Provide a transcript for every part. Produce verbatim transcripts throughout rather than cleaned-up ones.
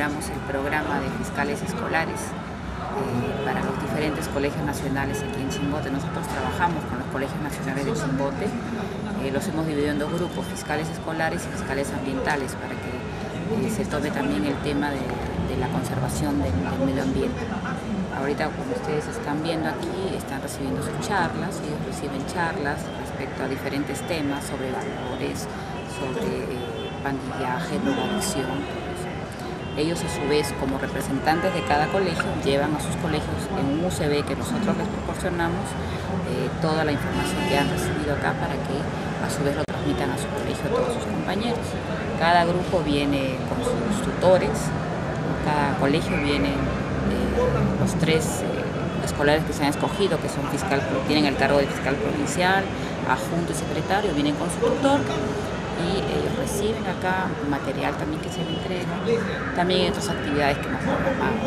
elaboramos el programa de fiscales escolares eh, para los diferentes colegios nacionales aquí en Chimbote. Nosotros trabajamos con los colegios nacionales de Chimbote, eh, los hemos dividido en dos grupos, fiscales escolares y fiscales ambientales, para que eh, se tome también el tema de, de la conservación del, del medio ambiente. Ahorita, como ustedes están viendo aquí, están recibiendo sus charlas, ellos reciben charlas respecto a diferentes temas sobre valores, sobre eh, pandillaje, drogadicción. Ellos a su vez, como representantes de cada colegio, llevan a sus colegios en un U C B que nosotros les proporcionamos eh, toda la información que han recibido acá para que a su vez lo transmitan a su colegio a todos sus compañeros. Cada grupo viene con sus tutores, cada colegio viene eh, los tres eh, escolares que se han escogido, que son fiscal, tienen el cargo de fiscal provincial, adjunto y secretario, vienen con su tutor. Y ellos reciben acá material también que se le entrega, también hay otras actividades que hemos programado,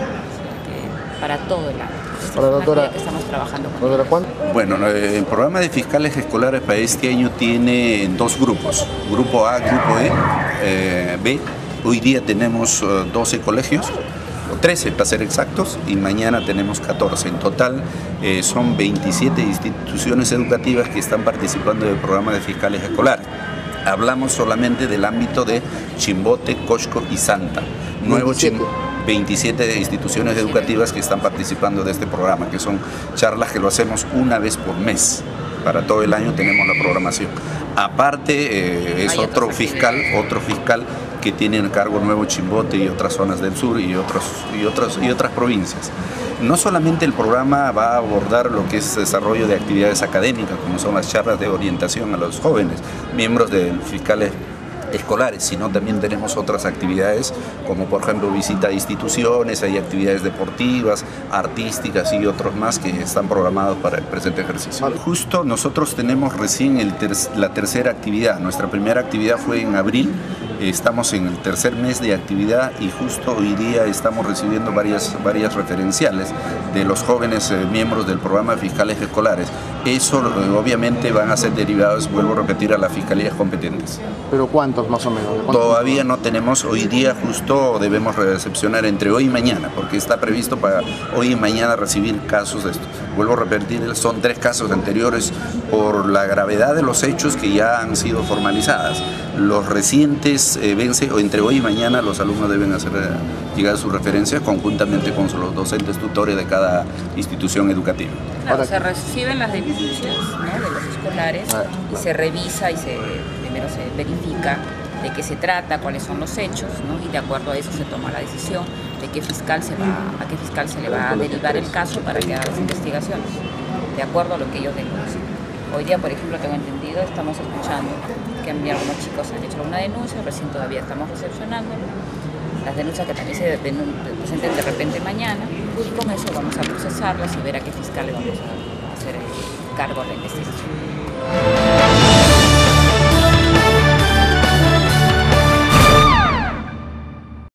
que para todo el año. Esta Hola, es doctora. una que estamos trabajando con Doctora, ellos. Bueno, el programa de fiscales escolares para este año tiene dos grupos, grupo A, grupo E, eh, B. Hoy día tenemos doce colegios, trece para ser exactos, y mañana tenemos catorce. En total eh, son veintisiete instituciones educativas que están participando del programa de fiscales escolares. Hablamos solamente del ámbito de Chimbote, Coxco y Santa. Nuevo veintisiete. veintisiete instituciones educativas que están participando de este programa, que son charlas que lo hacemos una vez por mes. Para todo el año tenemos la programación. Aparte eh, es otro fiscal, otro fiscal que tiene en cargo Nuevo Chimbote y otras zonas del sur y, otros, y, otros, y otras provincias. No solamente el programa va a abordar lo que es desarrollo de actividades académicas, como son las charlas de orientación a los jóvenes, miembros del fiscales escolares, sino también tenemos otras actividades como por ejemplo visita a instituciones, hay actividades deportivas, artísticas y otros más que están programados para el presente ejercicio. Justo nosotros tenemos recién el ter la tercera actividad, nuestra primera actividad fue en abril, estamos en el tercer mes de actividad y justo hoy día estamos recibiendo varias, varias referenciales de los jóvenes eh, miembros del programa de fiscales escolares. Eso eh, obviamente van a ser derivados, vuelvo a repetir, a las fiscalías competentes. ¿Pero cuántos más o menos? Todavía no tenemos, hoy día justo debemos recepcionar entre hoy y mañana, porque está previsto para hoy y mañana recibir casos de esto. Vuelvo a repetir, son tres casos anteriores por la gravedad de los hechos que ya han sido formalizadas. Los recientes eh, vence, o entre hoy y mañana los alumnos deben hacer eh, llegar sus referencias conjuntamente con los docentes tutores de cada institución educativa. Claro, se reciben las denuncias, ¿no?, de los escolares y se revisa y se, primero se verifica de qué se trata, cuáles son los hechos, ¿no?, y de acuerdo a eso se toma la decisión de qué fiscal se va, a qué fiscal se le va a derivar el caso para que haga las investigaciones, de acuerdo a lo que ellos denuncian. Hoy día, por ejemplo, tengo entendido, estamos escuchando que algunos chicos han hecho una denuncia, recién todavía estamos recepcionando las denuncias que también se presenten de repente mañana, y con eso vamos a procesarlas y ver a qué fiscal le vamos a hacer el cargo de la investigación.